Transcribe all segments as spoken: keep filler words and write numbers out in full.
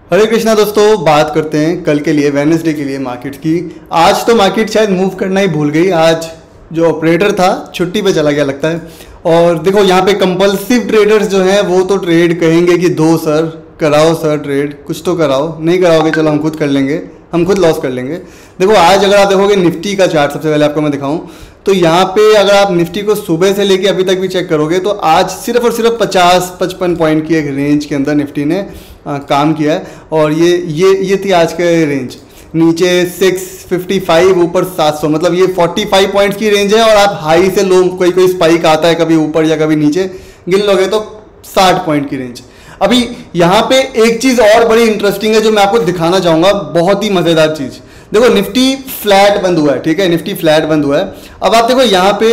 हरे कृष्णा दोस्तों, बात करते हैं कल के लिए वेडनेसडे के लिए मार्केट की। आज तो मार्केट शायद मूव करना ही भूल गई। आज जो ऑपरेटर था छुट्टी पे चला गया लगता है। और देखो यहाँ पे कंपल्सिव ट्रेडर्स जो हैं वो तो ट्रेड कहेंगे कि दो सर कराओ, सर ट्रेड कुछ तो कराओ, नहीं कराओगे चलो हम खुद कर लेंगे, हम खुद लॉस कर लेंगे। देखो आज अगर आप देखोगे निफ्टी का चार्ट, सबसे पहले आपको मैं दिखाऊं तो यहाँ पे अगर आप निफ्टी को सुबह से लेके अभी तक भी चेक करोगे तो आज सिर्फ और सिर्फ पचास पचपन पॉइंट की एक रेंज के अंदर निफ्टी ने आ, काम किया है। और ये ये ये थी आज का रेंज, नीचे सिक्स फिफ्टी फाइव, ऊपर सात सौ, मतलब ये पैंतालीस पॉइंट्स की रेंज है। और आप हाई से लो, कोई कोई स्पाइक आता है कभी ऊपर या कभी नीचे, गिन लोगे तो साठ पॉइंट की रेंज। अभी यहाँ पे एक चीज़ और बड़ी इंटरेस्टिंग है जो मैं आपको दिखाना चाहूँगा, बहुत ही मज़ेदार चीज़। देखो निफ्टी फ्लैट बंद हुआ है, ठीक है, निफ्टी फ्लैट बंद हुआ है। अब आप देखो यहाँ पे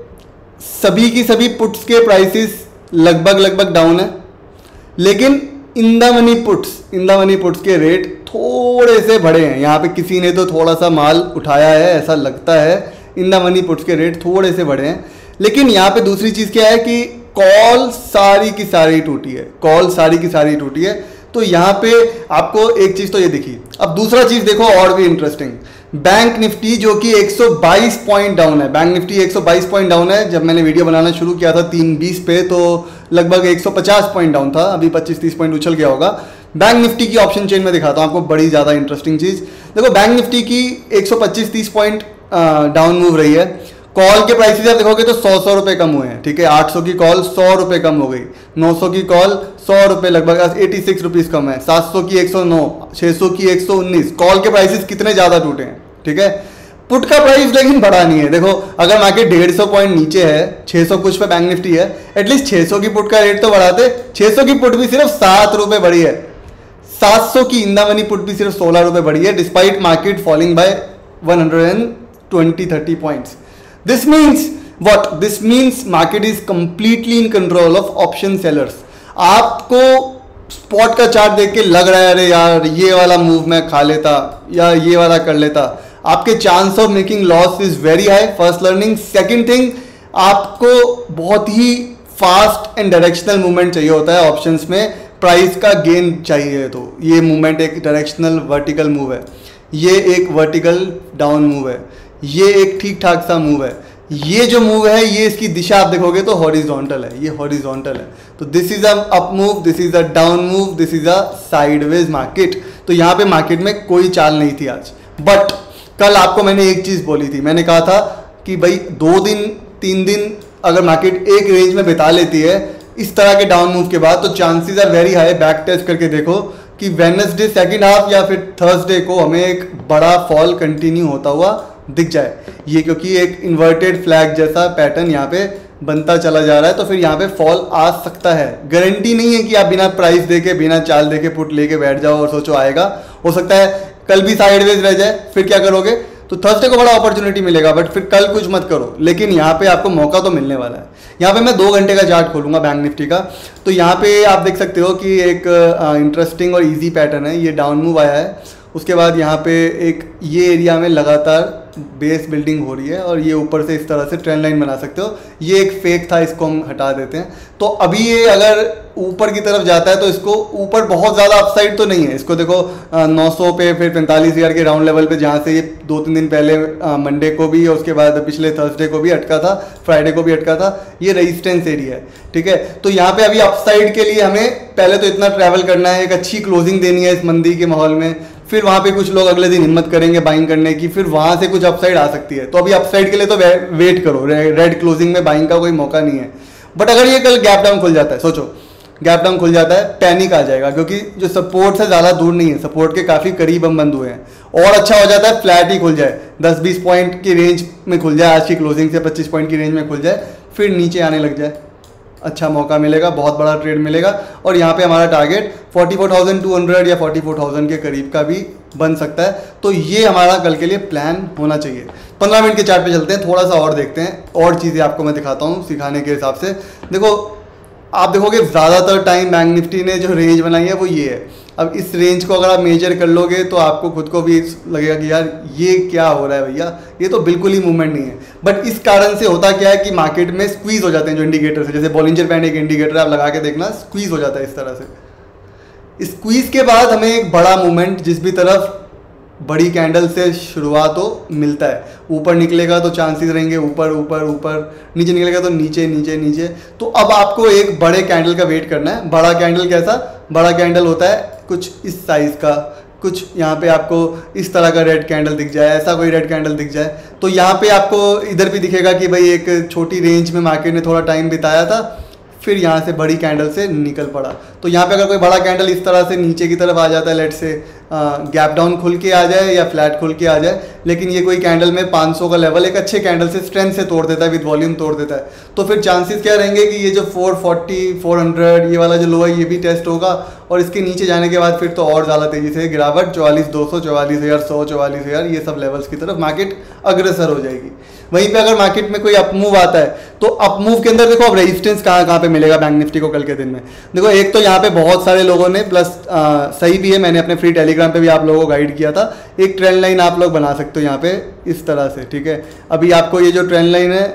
सभी की सभी पुट्स के प्राइसेस लगभग लगभग डाउन है, लेकिन in the money puts in the money puts के रेट थोड़े से बढ़े हैं। यहाँ पे किसी ने तो थोड़ा सा माल उठाया है, ऐसा लगता है। इन द मनी पुट्स के रेट थोड़े से बढ़े हैं, लेकिन यहाँ पे दूसरी चीज़ क्या है कि कॉल सारी की सारी टूटी है, कॉल सारी की सारी टूटी है। तो यहाँ पे आपको एक चीज़ तो ये दिखी। अब दूसरा चीज़ देखो और भी इंटरेस्टिंग, बैंक निफ्टी जो कि एक सौ बाईस पॉइंट डाउन है। बैंक निफ्टी एक सौ बाईस पॉइंट डाउन है। जब मैंने वीडियो बनाना शुरू किया था तीन बीस पे तो लगभग एक सौ पचास पॉइंट डाउन था, अभी पच्चीस तीस पॉइंट उछल गया होगा। बैंक निफ्टी की ऑप्शन चेन में दिखाता हूँ आपको, बड़ी ज़्यादा इंटरेस्टिंग चीज़। देखो बैंक निफ्टी की एक सौ पच्चीस तीस पॉइंट डाउन मूव रही है। कॉल के प्राइसेस आप देखोगे तो सौ सौ रुपये कम हुए हैं, ठीक है। आठ सौ की कॉल सौ रुपये कम हो गई, नौ सौ की कॉल सौ रुपये लगभग छियासी रुपीस कम है, सात सौ की एक सौ नौ, छह सौ की एक सौ उन्नीस। कॉल के प्राइसेस कितने ज़्यादा टूटे हैं, ठीक है। पुट का प्राइस लेकिन बढ़ा नहीं है। देखो अगर मार्केट डेढ़ सौ पॉइंट नीचे है, छह सौ कुछ पे बैंक निफ्टी है, एटलीस्ट छह सौ की पुट का रेट तो बढ़ाते। छह सौ की पुट भी सिर्फ सात रुपये बढ़ी है, सात सौ की इंदा मनी पुट भी सिर्फ सोलह रुपये बढ़ी है, despite market falling by one hundred twenty thirty points. This means what? This means market is completely in control of option sellers. आपको स्पॉट का चार्ट देख के लग रहा है अरे यार ये वाला मूव मैं खा लेता या ये वाला कर लेता, आपके chance of making loss is very high. First learning. Second thing, आपको बहुत ही फास्ट एंड डायरेक्शनल मूवमेंट चाहिए होता है ऑप्शंस में। प्राइस का गेन चाहिए तो ये मूवमेंट एक डायरेक्शनल वर्टिकल मूव है, ये एक वर्टिकल डाउन मूव है, ये एक ठीक ठाक सा मूव है। ये जो मूव है ये इसकी दिशा आप देखोगे तो हॉरिजॉन्टल है, ये हॉरिजॉन्टल है। तो this is a up move, this is a down move, this is a sideways market. तो यहाँ पे मार्केट में कोई चाल नहीं थी आज। बट कल आपको मैंने एक चीज़ बोली थी, मैंने कहा था कि भाई दो दिन तीन दिन अगर मार्केट एक रेंज में बिता लेती है इस तरह के डाउन मूव के बाद, तो chances are very high, back test करके देखो कि वेडनेसडे सेकेंड हाफ या फिर थर्सडे को हमें एक बड़ा फॉल कंटिन्यू होता हुआ दिख जाए। ये क्योंकि एक इन्वर्टेड फ्लैग जैसा पैटर्न यहाँ पे बनता चला जा रहा है, तो फिर यहाँ पे फॉल आ सकता है। गारंटी नहीं है कि आप बिना प्राइस देके बिना चाल देके पुट लेके बैठ जाओ और सोचो आएगा। हो सकता है कल भी साइडवेज रह जाए, फिर क्या करोगे? तो थर्सडे को बड़ा अपॉर्चुनिटी मिलेगा, बट फिर कल कुछ मत करो। लेकिन यहाँ पे आपको मौका तो मिलने वाला है। यहाँ पे मैं दो घंटे का चार्ट खोलूंगा बैंक निफ्टी का, तो यहाँ पे आप देख सकते हो कि एक इंटरेस्टिंग और इजी पैटर्न है। ये डाउन मूव आया है, उसके बाद यहाँ पे एक ये एरिया में लगातार बेस बिल्डिंग हो रही है और ये ऊपर से इस तरह से ट्रेंड लाइन बना सकते हो। ये एक फेक था, इसको हम हटा देते हैं। तो अभी ये अगर ऊपर की तरफ जाता है तो इसको ऊपर बहुत ज़्यादा अपसाइड तो नहीं है। इसको देखो नौ सौ पे, फिर पैंतालीस हज़ार के राउंड लेवल पे जहाँ से ये दो तीन दिन पहले मंडे को भी और उसके बाद पिछले थर्सडे को भी अटका था, फ्राइडे को भी अटका था, ये रेजिस्टेंस एरिया है, ठीक है। तो यहाँ पे अभी अपसाइड के लिए हमें पहले तो इतना ट्रैवल करना है, एक अच्छी क्लोजिंग देनी है इस मंदी के माहौल में। फिर वहाँ पे कुछ लोग अगले दिन हिम्मत करेंगे बाइंग करने की, फिर वहाँ से कुछ अपसाइड आ सकती है। तो अभी अपसाइड के लिए तो वे, वेट करो, रे, रेड क्लोजिंग में बाइंग का कोई मौका नहीं है। बट अगर ये कल गैप डाउन खुल जाता है, सोचो गैप डाउन खुल जाता है, पैनिक आ जाएगा, क्योंकि जो सपोर्ट से ज़्यादा दूर नहीं है, सपोर्ट के काफ़ी करीब हम बंद हुए हैं। और अच्छा हो जाता है फ्लैट ही खुल जाए, दस बीस पॉइंट की रेंज में खुल जाए, आज की क्लोजिंग से पच्चीस पॉइंट की रेंज में खुल जाए, फिर नीचे आने लग जाए, अच्छा मौका मिलेगा, बहुत बड़ा ट्रेड मिलेगा। और यहाँ पे हमारा टारगेट चौवालीस हज़ार दो सौ या चौवालीस हज़ार के करीब का भी बन सकता है। तो ये हमारा कल के लिए प्लान होना चाहिए। पंद्रह मिनट के चार्ट पे चलते हैं, थोड़ा सा और देखते हैं, और चीज़ें आपको मैं दिखाता हूँ सिखाने के हिसाब से। देखो आप देखोगे ज़्यादातर टाइम बैंक निफ्टी ने जो रेंज बनाई है वो ये है। अब इस रेंज को अगर आप मेजर कर लोगे तो आपको खुद को भी लगेगा कि यार ये क्या हो रहा है भैया, ये तो बिल्कुल ही मूवमेंट नहीं है। बट इस कारण से होता क्या है कि मार्केट में स्क्वीज हो जाते हैं जो इंडिकेटर है, जैसे बॉलिंजर बैंड एक इंडिकेटर आप लगा के देखना, स्क्वीज हो जाता है इस तरह से, स्क्वीज के बाद हमें एक बड़ा मूवमेंट जिस भी तरफ बड़ी कैंडल से शुरुआत हो मिलता है, ऊपर निकलेगा तो चांसेस रहेंगे ऊपर ऊपर ऊपर, नीचे निकलेगा तो नीचे नीचे नीचे। तो अब आपको एक बड़े कैंडल का वेट करना है। बड़ा कैंडल कैसा? बड़ा कैंडल होता है कुछ इस साइज का, कुछ यहाँ पे आपको इस तरह का रेड कैंडल दिख जाए, ऐसा कोई रेड कैंडल दिख जाए। तो यहाँ पे आपको इधर भी दिखेगा कि भाई एक छोटी रेंज में मार्केट ने थोड़ा टाइम बिताया था, फिर यहाँ से बड़ी कैंडल से निकल पड़ा। तो यहाँ पे अगर कोई बड़ा कैंडल इस तरह से नीचे की तरफ आ जाता है, लेट से गैप डाउन खुल के आ जाए या फ्लैट खुल के आ जाए, लेकिन ये कोई कैंडल में पाँच सौ का लेवल एक अच्छे कैंडल से स्ट्रेंथ से तोड़ देता है, विद वॉल्यूम तोड़ देता है, तो फिर चांसेस क्या रहेंगे कि ये जो फोर फोर्टी, फोर हंड्रेड ये वाला जो लो है ये भी टेस्ट होगा, और इसके नीचे जाने के बाद फिर तो और ज़्यादा तेज़ी से गिरावट चौवालीस दो सौ, चौवालीस हज़ार सौ, चौवालीस हज़ार ये सब लेवल्स की तरफ मार्केट अग्रसर हो जाएगी। वहीं पे अगर मार्केट में कोई अपमूव आता है तो अपमूव के अंदर देखो अब रेजिस्टेंस कहाँ कहाँ पे मिलेगा बैंक निफ्टी को कल के दिन में। देखो एक तो यहाँ पे बहुत सारे लोगों ने प्लस आ, सही भी है, मैंने अपने फ्री टेलीग्राम पे भी आप लोगों को गाइड किया था, एक ट्रेंड लाइन आप लोग बना सकते हो यहाँ पे इस तरह से, ठीक है। अभी आपको ये जो ट्रेंड लाइन है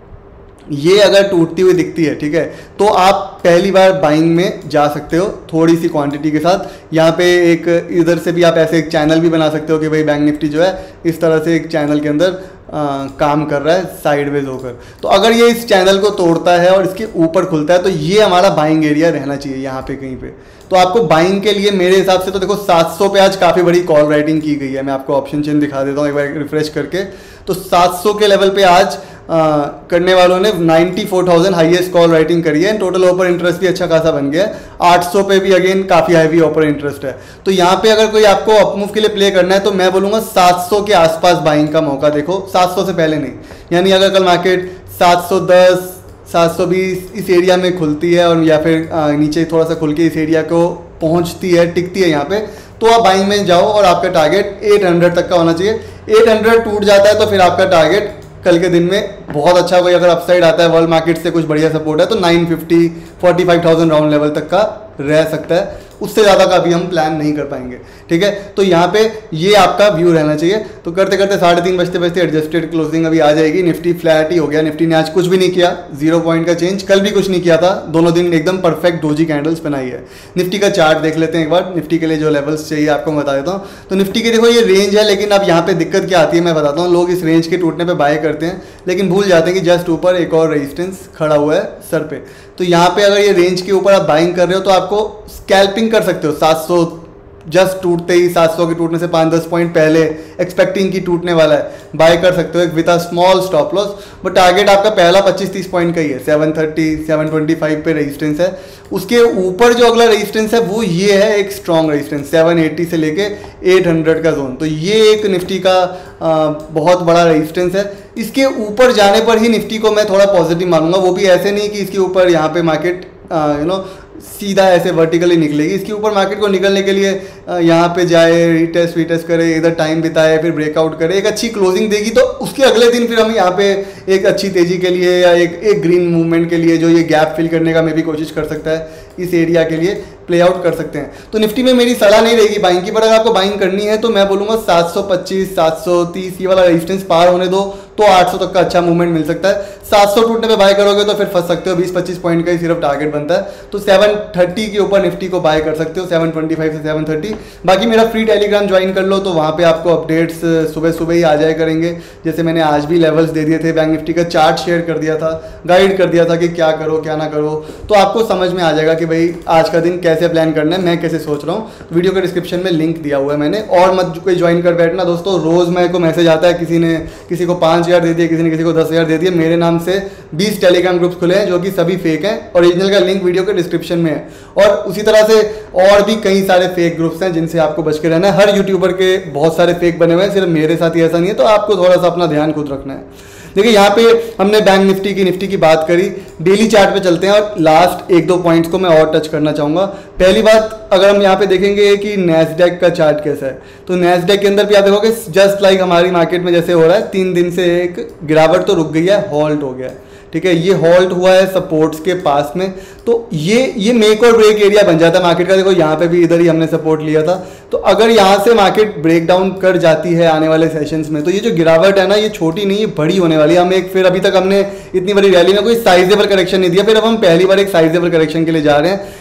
ये अगर टूटती हुई दिखती है, ठीक है, तो आप पहली बार बाइंग में जा सकते हो थोड़ी सी क्वांटिटी के साथ। यहाँ पे एक इधर से भी आप ऐसे एक चैनल भी बना सकते हो कि भाई बैंक निफ्टी जो है इस तरह से एक चैनल के अंदर आ, काम कर रहा है साइडवेज होकर। तो अगर ये इस चैनल को तोड़ता है और इसके ऊपर खुलता है तो ये हमारा बाइंग एरिया रहना चाहिए यहाँ पे कहीं पे। तो आपको बाइंग के लिए मेरे हिसाब से तो देखो सात सौ पे आज काफ़ी बड़ी कॉल राइटिंग की गई है। मैं आपको ऑप्शन चेन दिखा देता हूँ एक बार रिफ्रेश करके। तो सात सौ के लेवल पे आज आ, करने वालों ने चौरानवे हज़ार हाईएस्ट कॉल राइटिंग करी है। टोटल ओपन इंटरेस्ट भी अच्छा खासा बन गया है। आठ सौ पे भी अगेन काफ़ी हैवी ओपन इंटरेस्ट है। तो यहाँ पे अगर कोई आपको अपमूव के लिए प्ले करना है तो मैं बोलूँगा सात सौ के आसपास बाइंग का मौका देखो, सात सौ से पहले नहीं। यानी अगर कल मार्केट सात सौ दस, सात सौ बीस इस एरिया में खुलती है और या फिर आ, नीचे थोड़ा सा खुल के इस एरिया को पहुँचती है, टिकती है यहाँ पे, तो आप बाइंग में जाओ और आपका टारगेट आठ सौ तक का होना चाहिए। आठ सौ टूट जाता है तो फिर आपका टारगेट कल के दिन में बहुत अच्छा, कोई अगर अपसाइड आता है वर्ल्ड मार्केट से कुछ बढ़िया सपोर्ट है तो नौ सौ पचास, पैंतालीस हज़ार राउंड लेवल तक का रह सकता है। उससे ज़्यादा का भी हम प्लान नहीं कर पाएंगे, ठीक है। तो यहाँ पे ये आपका व्यू रहना चाहिए। तो करते करते साढ़े तीन बजते बजते एडजस्टेड क्लोजिंग अभी आ जाएगी। निफ्टी फ्लैट ही हो गया। निफ्टी ने आज कुछ भी नहीं किया, जीरो पॉइंट का चेंज, कल भी कुछ नहीं किया था। दोनों दिन एकदम परफेक्ट डोजी कैंडल्स बनाई है। निफ्टी का चार्ट देख लेते हैं एक बार। निफ्टी के लिए जो लेवल्स चाहिए आपको बता देता हूँ। तो निफ्टी की देखो ये रेंज है, लेकिन अब यहाँ पे दिक्कत क्या आती है मैं बताता हूँ। लोग इस रेंज के टूटने पर बाय करते हैं लेकिन भूल जाते हैं कि जस्ट ऊपर एक और रेजिस्टेंस खड़ा हुआ है सर पे। तो यहाँ पे अगर ये रेंज के ऊपर आप बाइंग कर रहे हो तो आपको स्कैल्पिंग कर सकते हो। सात सौ जस्ट टूटते ही, सात सौ के टूटने से पाँच दस पॉइंट पहले एक्सपेक्टिंग की टूटने वाला है, बाय कर सकते हो एक with a small stop loss. But target आपका पहला पच्चीस तीस पॉइंट का ही है। Seven thirty, seven twenty five पे रेजिस्टेंस है। उसके ऊपर जो अगला रेजिस्टेंस है वो ये है एक स्ट्रॉन्ग रेजिस्टेंस, सेवन एटी से लेके एट हंड्रेड का जोन। तो ये एक निफ्टी का आ, बहुत बड़ा रेजिस्टेंस है। इसके ऊपर जाने पर ही निफ्टी को मैं थोड़ा पॉजिटिव मानूंगा। वो भी ऐसे नहीं कि इसके ऊपर यहाँ पे मार्केट यू नो सीधा ऐसे वर्टिकली निकलेगी। इसके ऊपर मार्केट को निकलने के लिए यहाँ पे जाए, रीटेस्ट वीटेस्ट करे, इधर टाइम बिताए, फिर ब्रेकआउट करे, एक अच्छी क्लोजिंग देगी तो उसके अगले दिन फिर हम यहाँ पे एक अच्छी तेजी के लिए या एक एक ग्रीन मूवमेंट के लिए जो ये गैप फिल करने का मैं भी कोशिश कर सकता है, इस एरिया के लिए प्ले आउट कर सकते हैं। तो निफ्टी में मेरी सलाह नहीं रहेगी बाइंग की, पर अगर आपको बाइंग करनी है तो मैं बोलूँगा सात सौ पच्चीस, सात सौ तीस ये वाला रेजिस्टेंस पार होने दो तो आठ सौ तक का अच्छा मूवमेंट मिल सकता है। सात सौ टूटने पे बाय करोगे तो फिर फंस सकते हो, बीस पच्चीस पॉइंट का ही सिर्फ टारगेट बनता है। तो सेवन थर्टी के ऊपर निफ्टी को बाय कर सकते हो, सेवन ट्वेंटी फाइव से सेवन थर्टी। बाकी मेरा फ्री टेलीग्राम ज्वाइन कर लो तो वहाँ पे आपको अपडेट्स सुबह सुबह ही आ जाया करेंगे। जैसे मैंने आज भी लेवल्स दे दिए थे, बैंक निफ्टी का चार्ट शेयर कर दिया था, गाइड कर दिया था कि क्या करो क्या ना करो, तो आपको समझ में आ जाएगा कि भाई आज का दिन कैसे प्लान करना है, मैं कैसे सोच रहा हूँ। वीडियो के डिस्क्रिप्शन में लिंक दिया हुआ है मैंने। और मत कोई ज्वाइन कर बैठना दोस्तों, रोज़ मेरे को मैसेज आता है, किसी ने किसी को पाँच हज़ार दे दिए, किसी ने किसी को दस हज़ार दे दिए। मेरे नाम से बीस टेलीग्राम ग्रुप्स खुले हैं जो कि सभी फेक हैं। ओरिजिनल का लिंक वीडियो के डिस्क्रिप्शन में है। और उसी तरह से और भी कई सारे फेक ग्रुप्स हैं जिनसे आपको बच के रहना है। हर यूट्यूबर के बहुत सारे फेक बने हुए हैं, सिर्फ मेरे साथ ही ऐसा नहीं है। तो आपको थोड़ा सा अपना ध्यान खुद रखना है। देखिए यहाँ पे हमने बैंक निफ्टी की निफ्टी की बात करी। डेली चार्ट पे चलते हैं और लास्ट एक दो पॉइंट्स को मैं और टच करना चाहूँगा। पहली बात, अगर हम यहाँ पे देखेंगे कि नैस्डैक का चार्ट कैसा है, तो नैस्डैक के अंदर भी आप देखोगे जस्ट लाइक हमारी मार्केट में जैसे हो रहा है, तीन दिन से एक गिरावट तो रुक गई है, हॉल्ट हो गया है, ठीक है। ये हॉल्ट हुआ है सपोर्ट्स के पास में। तो ये ये मेक और ब्रेक एरिया बन जाता है मार्केट का। देखो यहाँ पे भी इधर ही हमने सपोर्ट लिया था। तो अगर यहाँ से मार्केट ब्रेक डाउन कर जाती है आने वाले सेशंस में, तो ये जो गिरावट है ना, ये छोटी नहीं, ये बड़ी होने वाली है। हम एक फिर अभी तक हमने इतनी बड़ी रैली में कोई साइजेबल करेक्शन नहीं दिया, फिर अब हम पहली बार एक साइजेबल करेक्शन के लिए जा रहे हैं।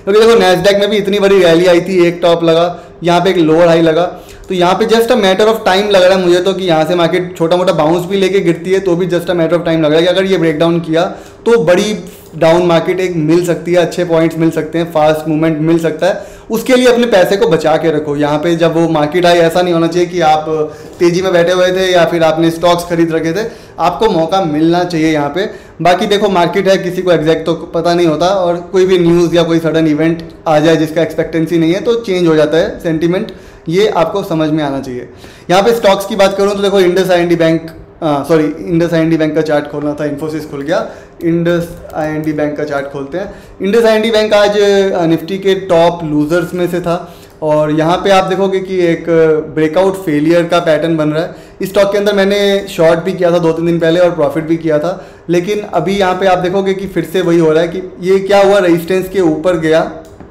क्योंकि देखो नैस्डैक में भी इतनी बड़ी रैली आई थी, एक टॉप लगा, यहाँ पे एक लोअर हाई लगा, तो यहाँ पे just a matter of time लग रहा है मुझे तो कि यहाँ से मार्केट छोटा मोटा बाउंस भी लेके गिरती है तो भी just a matter of time लग रहा है कि अगर ये ब्रेकडाउन किया तो बड़ी डाउन मार्केट एक मिल सकती है, अच्छे पॉइंट्स मिल सकते हैं, फास्ट मूवमेंट मिल सकता है। उसके लिए अपने पैसे को बचा के रखो। यहाँ पे जब वो मार्केट आई ऐसा नहीं होना चाहिए कि आप तेजी में बैठे हुए थे या फिर आपने स्टॉक्स खरीद रखे थे, आपको मौका मिलना चाहिए यहाँ पे। बाकी देखो मार्केट है, किसी को एग्जैक्ट तो पता नहीं होता और कोई भी न्यूज़ या कोई सडन इवेंट आ जाए जिसका एक्सपेक्टेंसी नहीं है तो चेंज हो जाता है सेंटीमेंट, ये आपको समझ में आना चाहिए। यहाँ पे स्टॉक्स की बात करूँ तो देखो Indus I N D bank, sorry Indus I N D bank का चार्ट खोलना था, इन्फोसिस खुल गया, Indus I N D bank का चार्ट खोलते हैं। Indus I N D bank आज निफ्टी के टॉप लूजर्स में से था और यहाँ पे आप देखोगे कि एक ब्रेकआउट फेलियर का पैटर्न बन रहा है। इस स्टॉक के अंदर मैंने शॉर्ट भी किया था दो तीन दिन पहले और प्रॉफिट भी किया था, लेकिन अभी यहाँ पे आप देखोगे कि फिर से वही हो रहा है कि ये क्या हुआ, रेजिस्टेंस के ऊपर गया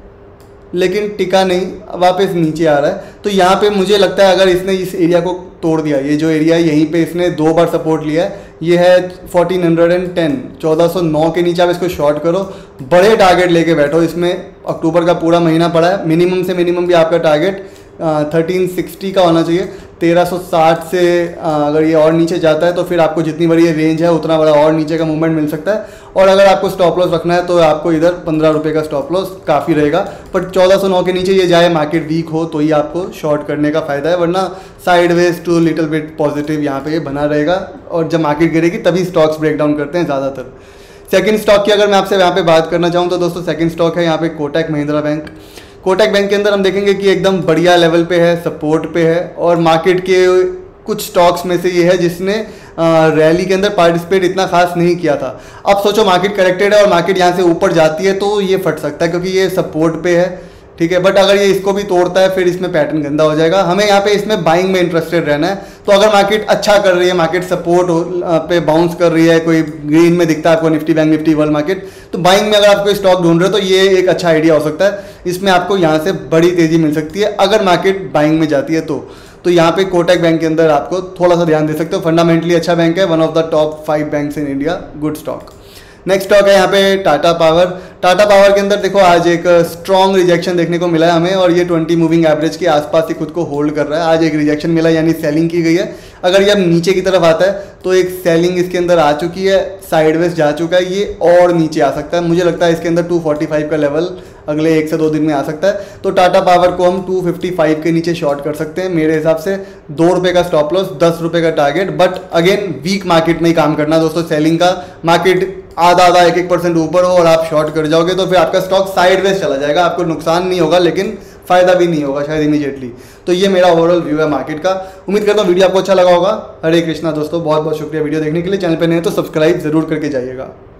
लेकिन टिका नहीं, वापस नीचे आ रहा है। तो यहाँ पे मुझे लगता है अगर इसने इस एरिया को तोड़ दिया, ये जो एरिया है यहीं पे इसने दो बार सपोर्ट लिया है, ये है फोर्टीन टेन, चौदह सौ नौ के नीचे आप इसको शॉर्ट करो, बड़े टारगेट लेके बैठो। इसमें अक्टूबर का पूरा महीना पड़ा है, मिनिमम से मिनिमम भी आपका टारगेट थर्टीन सिक्सटी का होना चाहिए। तेरह सौ साठ से आ, अगर ये और नीचे जाता है तो फिर आपको जितनी बड़ी ये रेंज है उतना बड़ा और नीचे का मूवमेंट मिल सकता है। और अगर आपको स्टॉप लॉस रखना है तो आपको इधर पंद्रह रुपये का स्टॉप लॉस काफ़ी रहेगा, पर चौदह सौ नौ के नीचे ये जाए, मार्केट वीक हो तो ही आपको शॉर्ट करने का फ़ायदा है, वरना sideways to little bit positive यहाँ पे बना रहेगा और जब मार्केट गिरेगी तभी स्टॉक्स ब्रेक डाउन करते हैं ज़्यादातर। सेकंड स्टॉक की अगर मैं आपसे यहाँ पे बात करना चाहूँ तो दोस्तों सेकंड स्टॉक है यहाँ पे कोटक महिंद्रा बैंक। कोटक बैंक के अंदर हम देखेंगे कि एकदम बढ़िया लेवल पे है, सपोर्ट पे है और मार्केट के कुछ स्टॉक्स में से ये है जिसने रैली के अंदर पार्टिसिपेट इतना खास नहीं किया था। अब सोचो मार्केट करेक्टेड है और मार्केट यहाँ से ऊपर जाती है तो ये फट सकता है क्योंकि ये सपोर्ट पे है, ठीक है, बट अगर ये इसको भी तोड़ता है फिर इसमें पैटर्न गंदा हो जाएगा। हमें यहाँ पे इसमें बाइंग में इंटरेस्टेड रहना है। तो अगर मार्केट अच्छा कर रही है, मार्केट सपोर्ट पे बाउंस कर रही है, कोई ग्रीन में दिखता है आपको Nifty bank Nifty world market, तो बाइंग में अगर आप कोई स्टॉक ढूंढ रहे हो तो ये एक अच्छा आइडिया हो सकता है। इसमें आपको यहाँ से बड़ी तेजी मिल सकती है अगर मार्केट बाइंग में जाती है तो तो यहाँ पे कोटक बैंक के अंदर आपको थोड़ा सा ध्यान दे सकते हो। फंडामेंटली अच्छा बैंक है, one of the top five banks in India, good stock. Next stock है यहाँ पे टाटा पावर। टाटा पावर के अंदर देखो आज एक स्ट्रॉन्ग रिजेक्शन देखने को मिला है हमें और ये ट्वेंटी मूविंग एवरेज के आसपास ही खुद को होल्ड कर रहा है। आज एक रिजेक्शन मिला यानी सेलिंग की गई है। अगर ये अब नीचे की तरफ आता है तो एक सेलिंग इसके अंदर आ चुकी है, साइडवेज जा चुका है, ये और नीचे आ सकता है। मुझे लगता है इसके अंदर टू फोर्टी फाइव का लेवल अगले एक से दो दिन में आ सकता है। तो टाटा पावर को हम टू फिफ्टी फाइव के नीचे शॉर्ट कर सकते हैं मेरे हिसाब से। दो रुपये का स्टॉप लॉस, दस रुपये का target, but again weak market में ही काम करना दोस्तों। सेलिंग का मार्केट आधा आधा एक एक परसेंट ऊपर हो और आप शॉर्ट कर जाओगे तो फिर आपका स्टॉक साइडवेज चला जाएगा। आपको नुकसान नहीं होगा लेकिन फायदा भी नहीं होगा शायद इमीडिएटली। तो ये मेरा ओवरऑल व्यू है मार्केट का। उम्मीद करता हूँ वीडियो आपको अच्छा लगा होगा। हरे कृष्णा दोस्तों, बहुत बहुत शुक्रिया वीडियो देखने के लिए। चैनल पर नए हैं तो सब्सक्राइब जरूर करके जाइएगा।